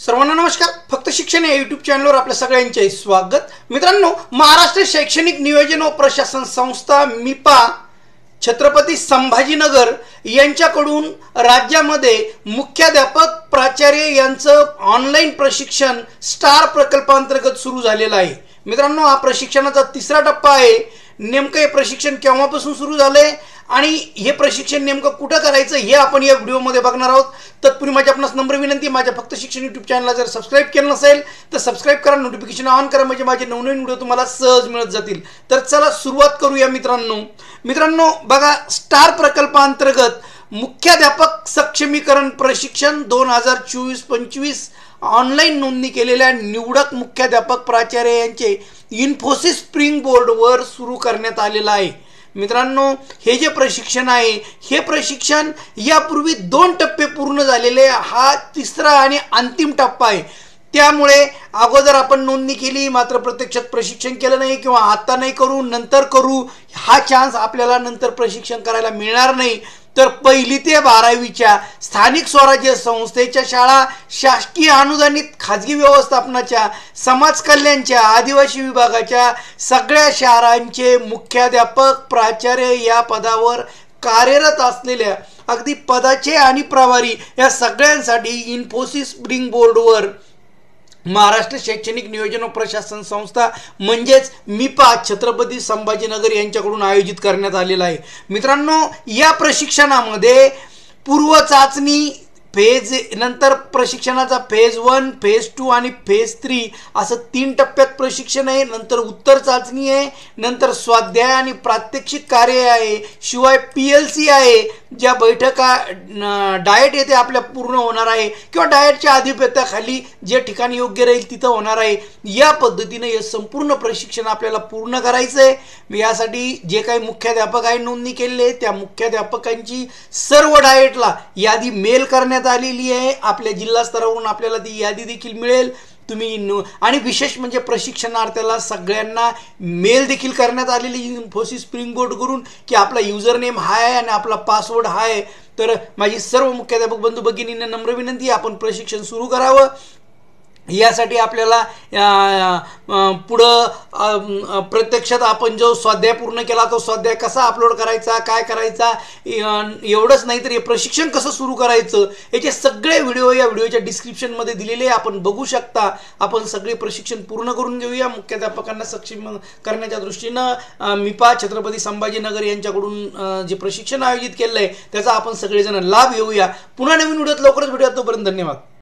सर्वांना नमस्कार। फक्त शिक्षण या यूट्यूब चॅनलवर आपल्या सगळ्यांचे स्वागत। मित्रांनो, महाराष्ट्र शैक्षणिक नियोजन व प्रशासन संस्था मिपा छत्रपती संभाजीनगर यांच्याकडून राज्यामध्ये मुख्याध्यापक प्राचार्य यांचं ऑनलाईन प्रशिक्षण स्टार प्रकल्पांतर्गत सुरू झालेलं आहे। मित्रांनो, हा प्रशिक्षणाचा तिसरा टप्पा आहे। नेमकं हे प्रशिक्षण केव्हापासून सुरू झालंय आणि हे प्रशिक्षण नेमकं कुठं करायचं हे आपण या व्हिडिओमध्ये बघणार आहोत। तत्पूर्वी माझी आपणास नम्र विनंती, माझ्या फक्त शिक्षण यूट्यूब चॅनलला जर सबस्क्राइब केलं नसेल तर सबस्क्राइब करा, नोटिफिकेशन ऑन करा, म्हणजे माझे नवनवीन व्हिडिओ तुम्हाला सहज मिळत जातील। तर चला सुरुवात करूया मित्रांनो बघा, स्टार प्रकल्पांतर्गत मुख्याध्यापक सक्षमीकरण प्रशिक्षण 2024-25 ऑनलाईन नोंदणी केलेल्या निवडक मुख्याध्यापक प्राचार्य यांचे इन्फोसिस स्प्रिंग बोर्डवर सुरू करण्यात आलेलं आहे। मित्रांनो, हे जे प्रशिक्षण आहे हे प्रशिक्षण यापूर्वी 2 टप्पे पूर्ण झालेले, हा तिसरा आणि अंतिम टप्पा आहे। त्यामुळे अगोदर आपण नोंदणी केली मात्र प्रत्यक्षात प्रशिक्षण केलं नाही किंवा आता नाही करू नंतर करू हा चान्स आपल्याला नंतर प्रशिक्षण करायला मिळणार नाही। तर 1ली ते 12वीच्या स्थानिक स्वराज्य संस्थेच्या शाळा, शासकीय अनुदानित खाजगी व्यवस्थापनाच्या, समाज कल्याणच्या, आदिवासी विभागाच्या सगळ्या शाळांचे मुख्याध्यापक प्राचार्य या पदावर कार्यरत असलेल्या अगदी पदाचे आणि प्रभारी या सगळ्यांसाठी इन्फोसिस स्प्रिंग बोर्डवर महाराष्ट्र शैक्षणिक नियोजन व प्रशासन संस्था म्हणजेच मिपा छत्रपती संभाजीनगर यांच्याकडून आयोजित करण्यात आलेला आहे। मित्रांनो, या प्रशिक्षणामध्ये पूर्व चाचणी फेज, नंतर प्रशिक्षणाचा फेज 1, फेज 2 आणि फेज 3 असं 3 टप्प्यात प्रशिक्षण आहे। नंतर उत्तर चाचणी आहे, नंतर स्वाध्याय आणि प्रात्यक्षिक कार्य आहे, शिवाय PLC आहे, ज्या बैठका डाएट येथे आपल्या पूर्ण होणार आहे किंवा डाएटच्या आधिपत्याखाली जे ठिकाणी योग्य राहील तिथं होणार आहे। या पद्धतीने हे संपूर्ण प्रशिक्षण आपल्याला पूर्ण करायचं आहे। यासाठी जे काही मुख्याध्यापक आहे नोंदणी केलेली आहे त्या मुख्याध्यापकांची सर्व डाएटला यादी मेल करण्यात आलेली आहे। आपल्या जिल्हा स्तरावरून आपल्याला ती यादी देखील मिळेल। तुम्ही आणि विशेष म्हणजे प्रशिक्षणार्थ्याला सगळ्यांना मेल देखील करण्यात आलेली इन्फोसिस स्प्रिंग बोर्ड करून की आपला युजर नेम हा आहे आणि आपला पासवर्ड हा आहे। तर माझी सर्व मुख्याध्यापक बंधू भगिनींना नम्र विनंती, आपण प्रशिक्षण सुरू करावं। यासाठी आपल्याला पुढं प्रत्यक्षात आपण जो स्वाध्याय पूर्ण केला तो स्वाध्याय कसा अपलोड करायचा, काय करायचा, एवढंच नाही तर हे प्रशिक्षण कसं सुरू करायचं याचे सगळे व्हिडिओ या व्हिडिओच्या डिस्क्रिप्शनमध्ये दिलेले आपण बघू शकता। आपण सगळे प्रशिक्षण पूर्ण करून घेऊया। मुख्याध्यापकांना सक्षम करण्याच्या दृष्टीनं मिपा छत्रपती संभाजीनगर यांच्याकडून जे प्रशिक्षण आयोजित केलं आहे त्याचा आपण सगळेजण लाभ घेऊया। पुन्हा नवीन व्हिडिओत लवकरच भेटूया, तोपर्यंत धन्यवाद।